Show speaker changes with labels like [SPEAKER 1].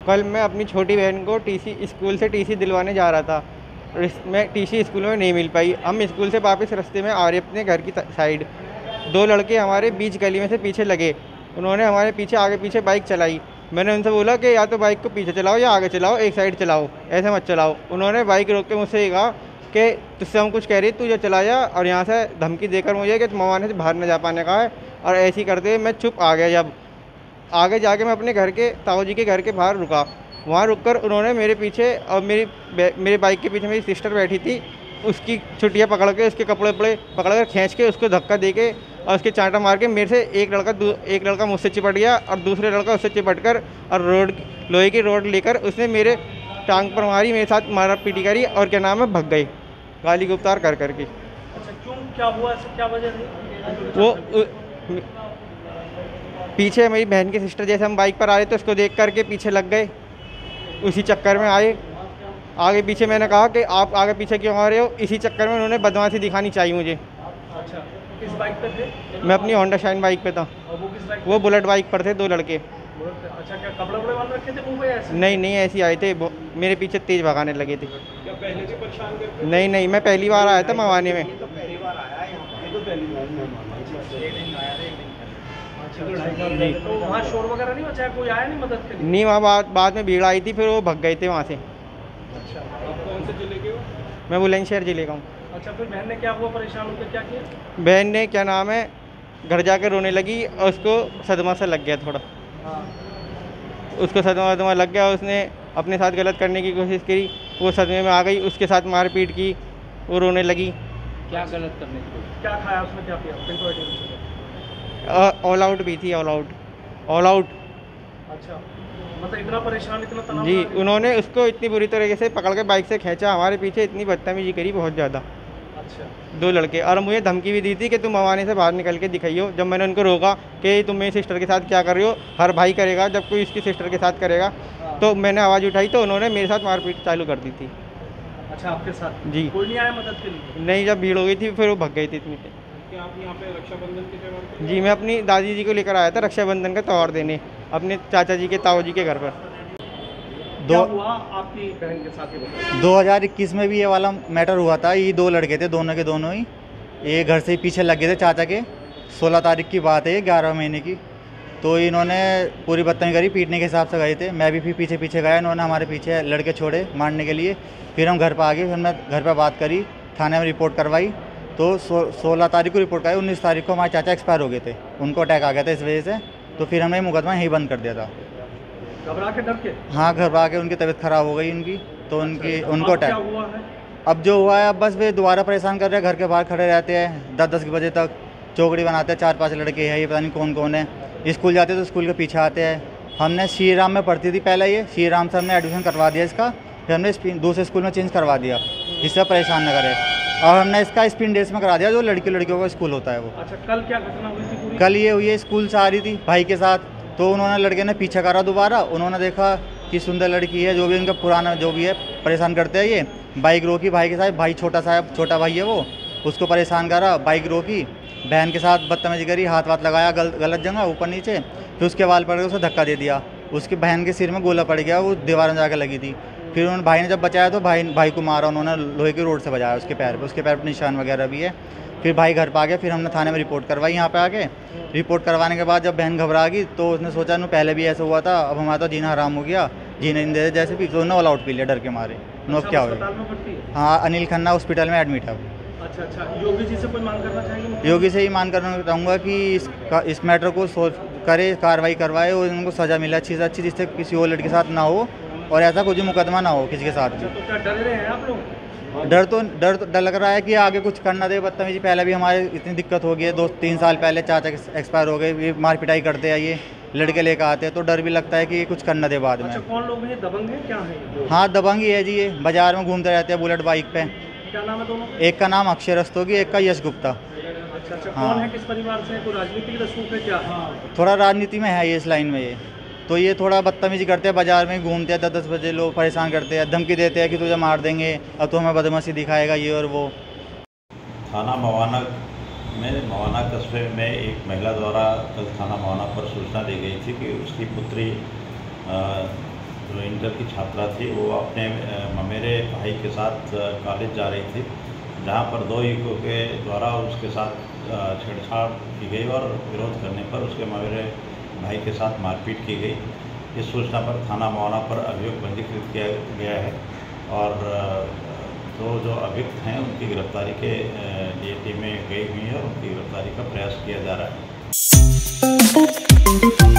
[SPEAKER 1] कल मैं अपनी छोटी बहन को स्कूल से टीसी दिलवाने जा रहा था। मैं टीसी स्कूल में नहीं मिल पाई। हम स्कूल से वापस रास्ते में आ रहे अपने घर की साइड, 2 लड़के हमारे बीच गली में से पीछे लगे। उन्होंने हमारे पीछे आगे पीछे बाइक चलाई। मैंने उनसे बोला कि या तो बाइक को पीछे चलाओ या आगे चलाओ, एक साइड चलाओ, ऐसे मत चलाओ। उन्होंने बाइक रोक के मुझसे ये कहा कि तुझसे हम कुछ कह रही, तू जो चला जा, और यहाँ से धमकी देकर मुझे कि मवाने से बाहर न जा पाने का है। और ऐसे ही करते हुए मैं चुप आ गया। जब आगे जाके मैं अपने घर के ताऊ जी के घर के बाहर रुका, वहाँ रुककर उन्होंने मेरे पीछे और मेरी बाइक के पीछे मेरी सिस्टर बैठी थी, उसकी छुट्टियाँ पकड़ के, उसके कपड़े पकड़ कर खींच के, उसको धक्का दे के और उसके चांटा मार के मेरे से एक लड़का मुझसे चिपट गया और दूसरे लड़का उससे चिपट कर और लोहे की रोड लेकर उसने मेरे टांग पर मारी, मेरे साथ मारा पीटी करी और क्या नाम है भग गई, गाली गुप्तार कर करके।
[SPEAKER 2] अच्छा, क्यों, क्या हुआ, क्या वजह थी?
[SPEAKER 1] वो पीछे मेरी बहन की सिस्टर, जैसे हम बाइक पर आ रहे थे उसको देख करके पीछे लग गए, उसी चक्कर में आए। आगे पीछे मैंने कहा कि आप आगे पीछे क्यों आ रहे हो, इसी चक्कर में उन्होंने बदमाशी दिखानी चाहिए मुझे।
[SPEAKER 2] अच्छा, किस बाइक पे थे?
[SPEAKER 1] मैं अपनी होंडा शाइन बाइक पे था।
[SPEAKER 2] और वो किस बाइक?
[SPEAKER 1] वो बुलेट बाइक पर थे, 2 लड़के।
[SPEAKER 2] अच्छा, क्या कपड़े बांध रखे थे मुंह पे ऐसे?
[SPEAKER 1] नहीं, ऐसे आए थे, मेरे पीछे तेज भगाने लगे थे।
[SPEAKER 2] क्या पहले से परेशान करते?
[SPEAKER 1] नहीं, मैं पहली बार आया था मवाने में।
[SPEAKER 2] तो पहली बार आया है यहाँ, ये तो पहली बार जी। तो वहाँ शोर वगैरह नहीं मचा, कोई आया नहीं मदद के लिए?
[SPEAKER 1] नहीं, वहाँ बाद में भीड़ आई थी, फिर वो भग गए थे वहाँ से।
[SPEAKER 2] अच्छा, आप कौन से जिले के हो?
[SPEAKER 1] मैं बुलंदशहर जिले का हूँ।
[SPEAKER 2] अच्छा, फिर बहन ने क्या हुआ, परेशान होकर क्या किया?
[SPEAKER 1] बहन ने क्या नाम है घर जाकर रोने लगी और उसको सदमा सा लग गया थोड़ा।
[SPEAKER 2] हाँ।
[SPEAKER 1] उसको सदमा लग गया, उसने अपने साथ गलत करने की कोशिश करी, वो सदमे में आ गई, उसके साथ मारपीट की, वो रोने लगी।
[SPEAKER 2] क्या गलत करने की कोशिश? क्या खाया उसने, क्या पिया?
[SPEAKER 1] ऑल आउट भी थी, ऑल आउट।
[SPEAKER 2] अच्छा, मतलब इतना परेशान, इतना तनाव
[SPEAKER 1] जी, उन्होंने उसको इतनी बुरी तरीके से पकड़ के बाइक से खींचा, हमारे पीछे इतनी बदतमीजी करी बहुत ज़्यादा।
[SPEAKER 2] अच्छा,
[SPEAKER 1] 2 लड़के, और मुझे धमकी भी दी थी कि तुम मवाने से बाहर निकल के दिखाइयो। जब मैंने उनको रोका कि तुम मेरी सिस्टर के साथ क्या कर रहे हो, हर भाई करेगा जब कोई इसकी सिस्टर के साथ करेगा, तो मैंने आवाज़ उठाई तो उन्होंने मेरे साथ मारपीट चालू कर दी थी।
[SPEAKER 2] अच्छा, आपके साथ?
[SPEAKER 1] जी।
[SPEAKER 2] कोई नहीं आया मदद के लिए?
[SPEAKER 1] नहीं, जब भीड़ हो गई थी फिर वो भग गई थी इतनी।
[SPEAKER 2] क्या आप यहाँ पे रक्षाबंधन के त्यौहार पे?
[SPEAKER 1] जी, मैं अपनी दादी जी को लेकर आया था रक्षाबंधन का त्यौहार देने अपने चाचा जी के ताऊ जी के घर पर।
[SPEAKER 2] क्या हुआ आपकी बहन के साथ?
[SPEAKER 3] 2021 में भी ये वाला मैटर हुआ था। ये 2 लड़के थे, दोनों के दोनों ही ये घर से ही पीछे लगे थे चाचा के। 16 तारीख की बात है ये, 11 महीने की। तो इन्होंने पूरी बदतमीजी करी, पीटने के हिसाब से गए थे। मैं भी फिर पीछे गया, इन्होंने हमारे पीछे लड़के छोड़े मारने के लिए। फिर हम घर पर आ गए, फिर हमने घर पर बात करी, थाने में रिपोर्ट करवाई। तो 16 तारीख को रिपोर्ट कराई, 19 तारीख को हमारे चाचा एक्सपायर हो गए थे, उनको अटैक आ गया था इस वजह से। तो फिर हमने मुकदमा यहीं बंद कर दिया था।
[SPEAKER 2] घबरा के, डर के?
[SPEAKER 3] हाँ, घबरा के, उनकी तबीयत ख़राब हो गई उनकी, तो उनको अटैक।
[SPEAKER 2] क्या हुआ है?
[SPEAKER 3] अब जो हुआ है, अब बस वे दोबारा परेशान कर रहे हैं, घर के बाहर खड़े रहते हैं 10-10 बजे तक, चौकड़ी बनाते हैं। 4-5 लड़के हैं, ये पता नहीं कौन है। स्कूल जाते हैं तो स्कूल के पीछे आते हैं। हमने श्री राम में पढ़ती थी पहले, ये श्री राम से हमने एडमिशन करवा दिया इसका, फिर हमने दूसरे स्कूल में चेंज करवा दिया, इससे परेशान न करे। और हमने इसका स्पिन डेज में करा दिया, जो लड़कियों का स्कूल होता है वो।
[SPEAKER 2] अच्छा, कल क्या घटना हुई थी पूरी?
[SPEAKER 3] कल ये हुई है, स्कूल से आ रही थी भाई के साथ, तो उन्होंने लड़के ने पीछा करा दोबारा। उन्होंने देखा कि सुंदर लड़की है, जो भी उनका पुराना जो भी है परेशान करते हैं ये, बाइक रोकी भाई के साथ। भाई छोटा भाई है वो, उसको परेशान करा, बाइक रोकी, बहन के साथ बदतमीजी करी, हाथ लगाया गलत जगह ऊपर नीचे, फिर उसके बाल पड़ गए, उसे धक्का दे दिया। उसकी बहन के सिर में गोला पड़ गया, वो दीवार में जाकर लगी थी। फिर उन्होंने भाई ने जब बचाया तो भाई को मारा उन्होंने, लोहे की रोड से बजाया उसके पैर पे निशान वगैरह भी है। फिर भाई घर पर आ गया, फिर हमने थाने में रिपोर्ट करवाई। यहाँ पे आके रिपोर्ट करवाने के बाद जब बहन घबरा गई तो उसने सोचा न पहले भी ऐसा हुआ था, अब हमारा तो जीना हराम हो गया, जीने नहीं दे जैसे भी, तो उन्होंने ऑल आउट पी लिया डर के मारे। नो, क्या हो गया? हाँ, अनिल खन्ना हॉस्पिटल में एडमिट है।
[SPEAKER 2] अच्छा, योगी जी से कोई मांग करना चाहेंगे?
[SPEAKER 3] योगी से ही मांग करना चाहूँगा कि इस मैटर को करे, कार्रवाई करवाए और उनको सज़ा मिले अच्छी से अच्छी, जिससे किसी और लड़के के साथ ना हो और ऐसा कुछ मुकदमा ना हो किसी के साथ भी।
[SPEAKER 2] तो क्या डर रहे हैं आप लोग?
[SPEAKER 3] डर लग रहा है कि आगे कुछ करना दे बदतमीजी। पहले भी हमारे इतनी दिक्कत हो गई है, 2-3 साल पहले चाचा एक्सपायर हो गए, ये मार पिटाई करते हैं, ये लड़के लेकर आते हैं, तो डर भी लगता है कि ये कुछ करना दे बाद में।
[SPEAKER 2] अच्छा, कौन लोग हैं, दबंग हैं, क्या है?
[SPEAKER 3] हाँ, दबंग ही है जी, ये बाजार में घूमते रहते हैं बुलेट बाइक पे।
[SPEAKER 2] क्या नाम है दोनों?
[SPEAKER 3] एक का नाम अक्षय रस्तोगी, एक का यश गुप्ता।
[SPEAKER 2] अच्छा,
[SPEAKER 3] हाँ।
[SPEAKER 2] कौन है, किस परिवार से, कोई राजनीतिक रसूख है क्या?
[SPEAKER 3] थोड़ा राजनीति में है ये, इस लाइन में ये, तो ये थोड़ा बदतमीजी करते हैं, बाजार में घूमते हैं, 10-10 बजे लोग परेशान करते हैं, धमकी देते हैं कि तुझे मार देंगे, अब तो हमें बदमाशी दिखाएगा ये और वो।
[SPEAKER 4] थाना मवाना में, मवाना कस्बे में एक महिला द्वारा कल थाना मवाना पर सूचना दी गई थी कि उसकी पुत्री जो इंटर की छात्रा थी। वो अपने मेरे भाई के साथ कॉलेज जा रही थी, जहाँ पर दो युवकों के द्वारा उसके साथ छेड़छाड़ की गई और विरोध करने पर उसके मेरे भाई के साथ मारपीट की गई। इस सूचना पर थाना मवाना पर अभियोग पंजीकृत किया गया है और दो जो अभियुक्त हैं उनकी गिरफ्तारी के लिए टीमें गई हुई हैं और उनकी गिरफ्तारी का प्रयास किया जा रहा है।